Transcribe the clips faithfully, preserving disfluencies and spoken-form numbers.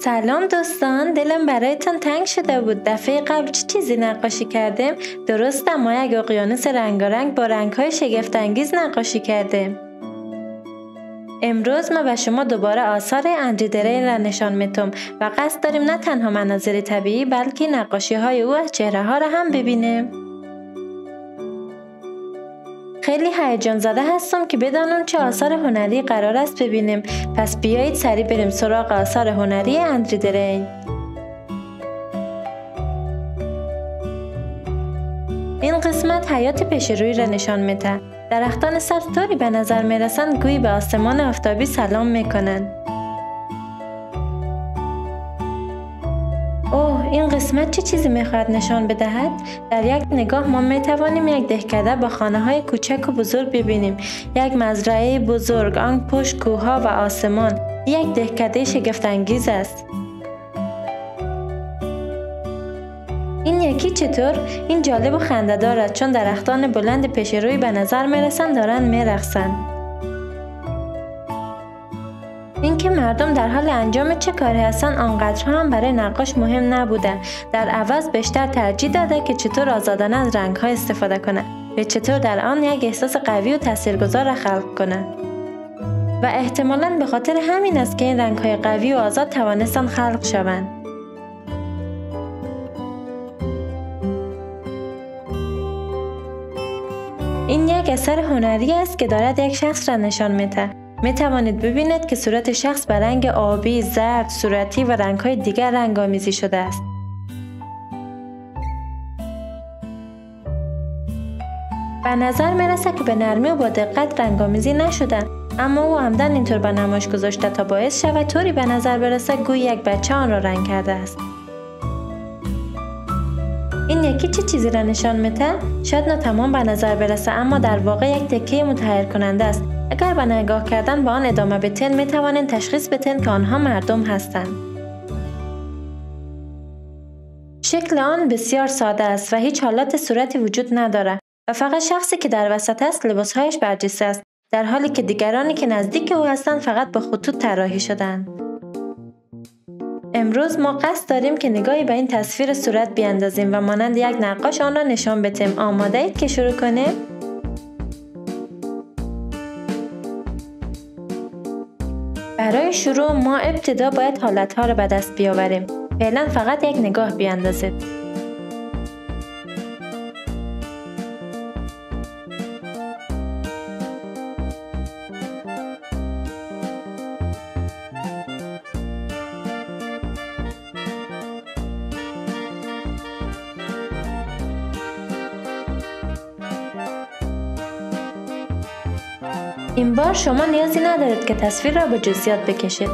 سلام دوستان، دلم برایتان تنگ شده بود. دفعه قبل چه چیزی نقاشی کردیم؟ درسته، ما یک اقیانوس رنگارنگ با رنگ‌های شگفت‌انگیز نقاشی کردیم. امروز ما به شما دوباره آثار اندری درین را نشان میتم و قصد داریم نه تنها مناظر طبیعی بلکه نقاشی‌های او از چهره‌ها را هم ببینیم. خیلی هیجان زده هستم که بدانم چه آثار هنری قرار است ببینیم. پس بیایید سریع بریم سراغ آثار هنری اندری درین. این قسمت حیات پیش روی را نشان میده. درختان سبز طوری به نظر میرسند گویی به آسمان آفتابی سلام میکنند. اوه، این قسمت چه چیزی میخواهد نشان بدهد؟ در یک نگاه ما میتوانیم یک دهکده با خانه های کوچک و بزرگ ببینیم. یک مزرعه بزرگ، آن پشت کوهها و آسمان. یک دهکده شگفت انگیز است. این یکی چطور؟ این جالب و خنده‌دار است چون درختان بلند پیش روی به نظر میرسند دارند میرقصند. اینکه مردم در حال انجام چه کاری هستند آنقدرها هم برای نقاش مهم نبوده. در عوض بیشتر ترجیح داده که چطور آزادانه از رنگ‌ها استفاده کنه و چطور در آن یک احساس قوی و تاثیرگذار را خلق کنه. و احتمالاً به خاطر همین است که این رنگ‌های قوی و آزاد توانستند خلق شوند. این یک اثر هنری است که دارد یک شخص را نشان میده. می توانید ببینید که صورت شخص به رنگ آبی، زرد، صورتی و رنگ‌های دیگر رنگ‌آمیزی شده است. به نظر می رسد که به نرمی و با دقت رنگ‌آمیزی نشده، اما او عمدن اینطور به نمایش گذاشته تا باعث شود طوری به نظر برسد گویی یک بچه آن را رنگ کرده است. این یکی چه چیزی را نشان میده؟ شاید ناتمام به نظر برسه اما در واقع یک تکه متحیر کننده است. اگر به نگاه کردن به آن ادامه بدهید می توانید تشخیص بدهید که آنها مردم هستند. شکل آن بسیار ساده است و هیچ حالت صورتی وجود ندارد و فقط شخصی که در وسط است لباسهایش برجسته است، در حالی که دیگرانی که نزدیک او هستند فقط با خطوط طراحی شدند. امروز ما قصد داریم که نگاهی به این تصویر صورت بیاندازیم و مانند یک نقاش آن را نشان بدهیم. آماده اید که شروع کنیم؟ برای شروع ما ابتدا باید حالتها را به دست بیاوریم. فعلا فقط یک نگاه بیاندازید. این بار شما نیازی ندارید که تصویر را به جزئیات بکشید.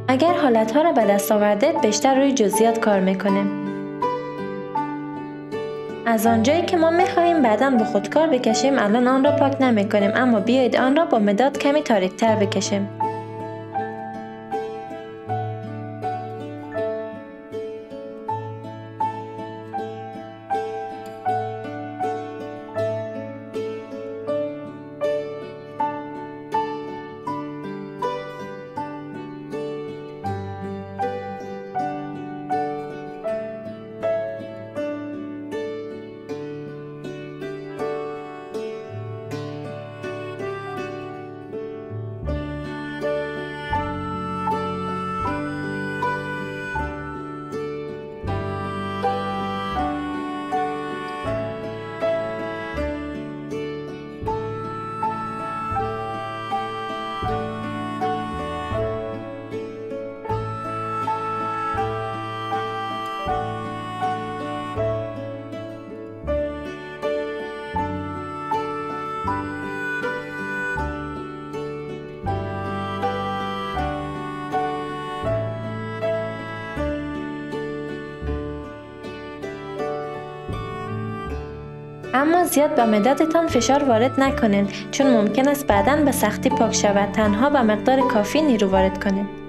اگر حالتها را به دست آوردید بیشتر روی جزئیات کار میکنیم. از آنجایی که ما میخواهیم بعداً با خودکار بکشیم الان آن را پاک نمی کنیم، اما بیایید آن را با مداد کمی تاریک‌تر بکشیم. اما زیاد به مدادتان فشار وارد نکنید چون ممکن است بعداً به سختی پاک شود. تنها به مقدار کافی نیرو وارد کنید.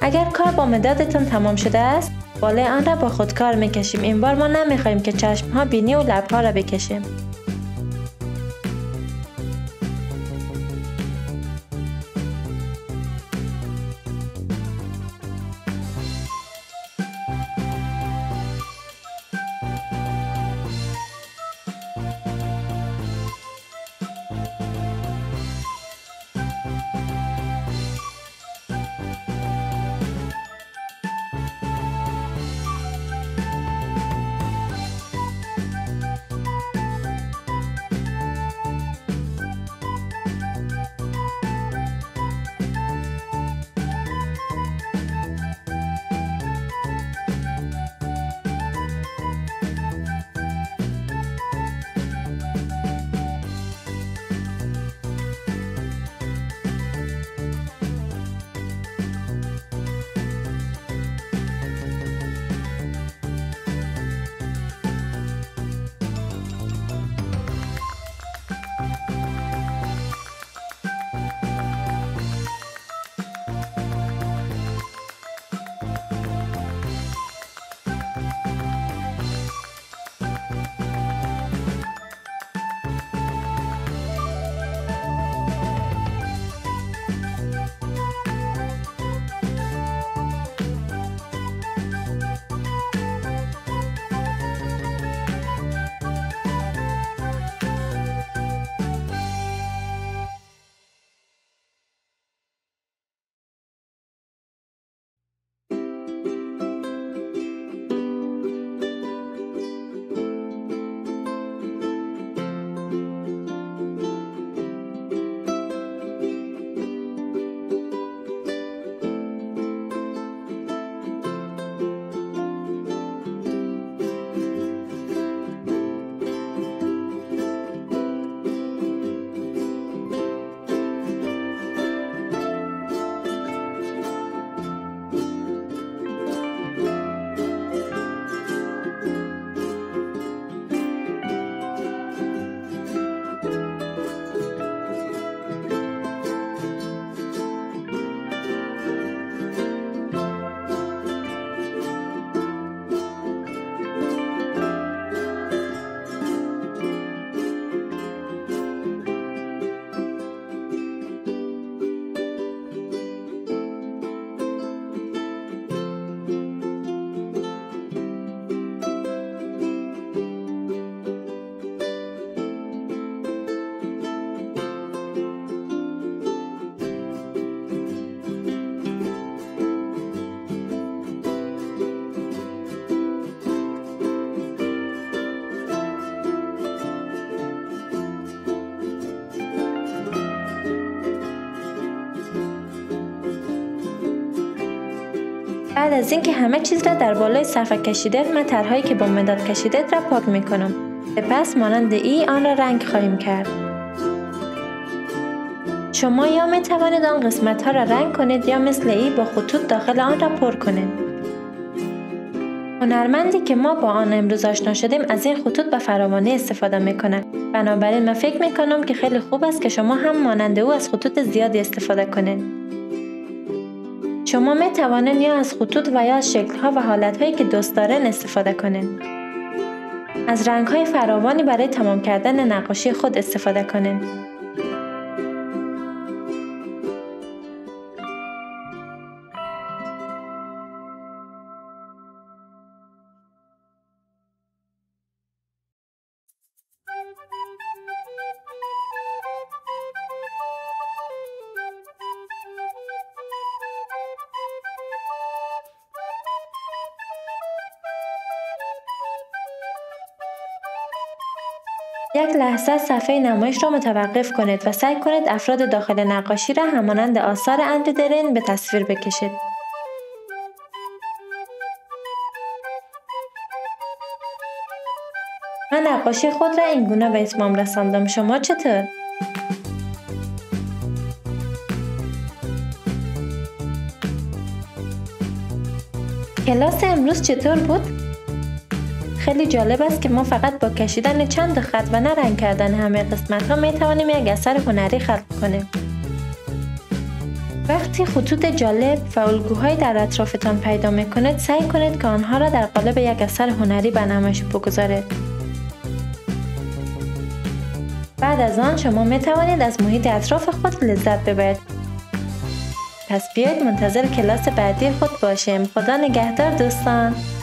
اگر کار با مدادتان تمام شده است، بالای آن را با خودکار میکشیم. این بار ما نمیخواهیم که چشمها، بینی و لبها را بکشیم. بعد از اینکه همه چیز را در بالای صفحه کشیده، من طرحهایی که با مداد کشیده را پاک میکنم. سپس مانند ای آن را رنگ خواهیم کرد. شما یا می توانید آن قسمت ها را رنگ کنید یا مثل ای با خطوط داخل آن را پر کنید. هنرمندی که ما با آن امروز آشنا شدیم از این خطوط به فراوانی استفاده میکنه. بنابراین من فکر میکنم که خیلی خوب است که شما هم مانند او از خطوط زیادی استفاده کنید. شما می توانید یا از خطوط و یا از شکل‌ها و حالت‌هایی که دوست دارین استفاده کنید. از رنگ‌های فراوانی برای تمام کردن نقاشی خود استفاده کنید. یک لحظه صفحه نمایش را متوقف کنید و سعی کنید افراد داخل نقاشی را همانند آثار اندرو درین به تصویر بکشید. من نقاشی خود را این گونه به اتمام رساندم. شما چطور؟ کلاس امروز چطور بود؟ خیلی جالب است که ما فقط با کشیدن چند خط و نه رنگ کردن همه قسمت ها می توانیم یک اثر هنری خلق کنیم. وقتی خطوط جالب و الگوهای در اطرافتان پیدا میکنید، سعی کنید که آنها را در قالب یک اثر هنری به نمایش بگذارید. بعد از آن شما می توانید از محیط اطراف خود لذت ببرید. پس بیایید منتظر کلاس بعدی خود باشیم. خدا نگهدار دوستان.